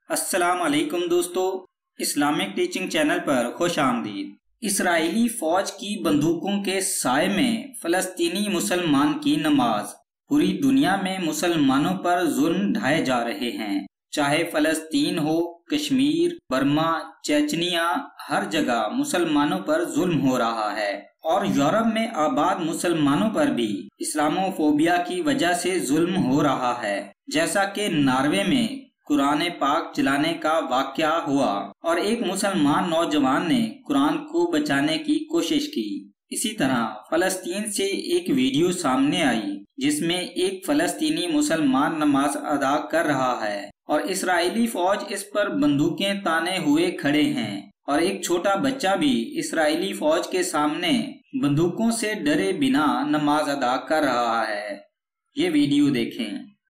السلام علیکم دوستو، اسلامک ٹیچنگ چینل پر خوش آمدید۔ اسرائیلی فوج کی بندوقوں کے سائے میں فلسطینی مسلمان کی نماز۔ پوری دنیا میں مسلمانوں پر ظلم ڈھائے جا رہے ہیں، چاہے فلسطین ہو، کشمیر، برما، چیچنیا، ہر جگہ مسلمانوں پر ظلم ہو رہا ہے، اور یورپ میں آباد مسلمانوں پر بھی اسلامو فوبیا کی وجہ سے ظلم ہو رہا ہے، جیسا کہ ناروے میں قرآن پاک جلانے کا واقعہ ہوا اور ایک مسلمان نوجوان نے قرآن کو بچانے کی کوشش کی۔ اسی طرح فلسطین سے ایک ویڈیو سامنے آئی جس میں ایک فلسطینی مسلمان نماز ادا کر رہا ہے اور اسرائیلی فوج اس پر بندوقیں تانے ہوئے کھڑے ہیں، اور ایک چھوٹا بچہ بھی اسرائیلی فوج کے سامنے بندوقوں سے ڈرے بنا نماز ادا کر رہا ہے۔ یہ ویڈیو دیکھیں۔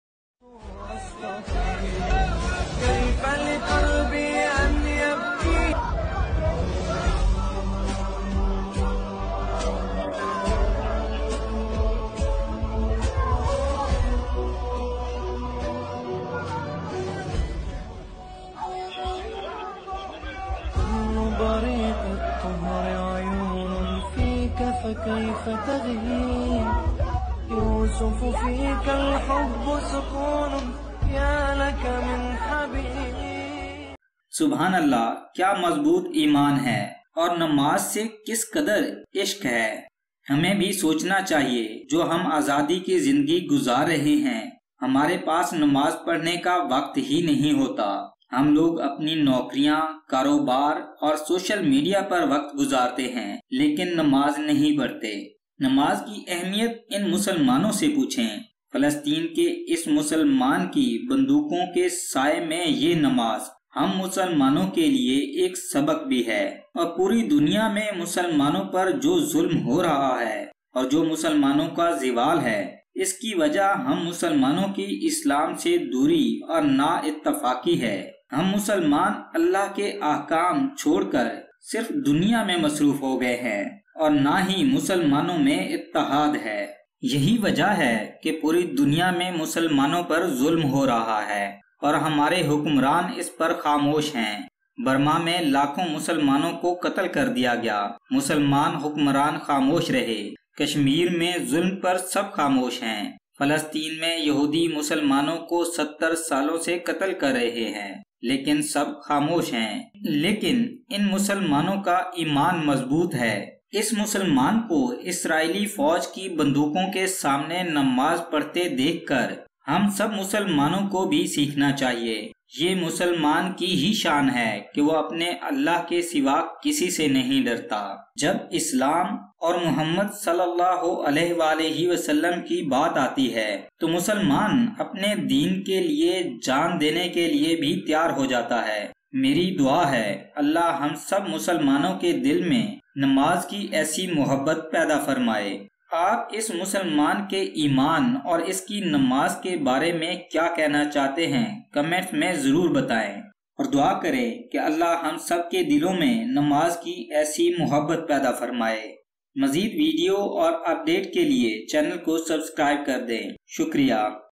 بريق الطهر عيون فيك فكيف تغيب يوسف فيك الحب سكون يا لك من حبيب۔ سبحان اللہ، کیا مضبوط ایمان ہے اور نماز سے کس قدر عشق ہے۔ ہمیں بھی سوچنا چاہیے، جو ہم آزادی کی زندگی گزار رہے ہیں، ہمارے پاس نماز پڑھنے کا وقت ہی نہیں ہوتا۔ ہم لوگ اپنی نوکریاں، کاروبار اور سوشل میڈیا پر وقت گزارتے ہیں، لیکن نماز نہیں پڑھتے۔ نماز کی اہمیت ان مسلمانوں سے پوچھیں۔ فلسطین کے اس مسلمان کی بندوقوں کے سائے میں یہ نماز ہم مسلمانوں کے لیے ایک سبق بھی ہے، اور پوری دنیا میں مسلمانوں پر جو ظلم ہو رہا ہے اور جو مسلمانوں کا زوال ہے، اس کی وجہ ہم مسلمانوں کی اسلام سے دوری اور نا اتفاقی ہے۔ ہم مسلمان اللہ کے احکام چھوڑ کر صرف دنیا میں مصروف ہو گئے ہیں، اور نہ ہی مسلمانوں میں اتحاد ہے۔ یہی وجہ ہے کہ پوری دنیا میں مسلمانوں پر ظلم ہو رہا ہے اور ہمارے حکمران اس پر خاموش ہیں۔ برما میں لاکھوں مسلمانوں کو قتل کر دیا گیا، مسلمان حکمران خاموش رہے۔ کشمیر میں ظلم پر سب خاموش ہیں۔ فلسطین میں یہودی مسلمانوں کو 70 سالوں سے قتل کر رہے ہیں، لیکن سب خاموش ہیں۔ لیکن ان مسلمانوں کا ایمان مضبوط ہے۔ اس مسلمان کو اسرائیلی فوج کی بندوقوں کے سامنے نماز پڑھتے دیکھ کر ہم سب مسلمانوں کو بھی سیکھنا چاہیے۔ یہ مسلمان کی ہی شان ہے کہ وہ اپنے اللہ کے سوا کسی سے نہیں ڈرتا۔ جب اسلام اور محمد صلی اللہ علیہ وآلہ وسلم کی بات آتی ہے تو مسلمان اپنے دین کے لیے جان دینے کے لیے بھی تیار ہو جاتا ہے۔ میری دعا ہے اللہ ہم سب مسلمانوں کے دل میں نماز کی ایسی محبت پیدا فرمائے۔ آپ اس مسلمان کے ایمان اور اس کی نماز کے بارے میں کیا کہنا چاہتے ہیں، کمنٹ میں ضرور بتائیں، اور دعا کریں کہ اللہ ہم سب کے دلوں میں نماز کی ایسی محبت پیدا فرمائے۔ مزید ویڈیو اور اپڈیٹ کے لیے چینل کو سبسکرائب کر دیں۔ شکریہ۔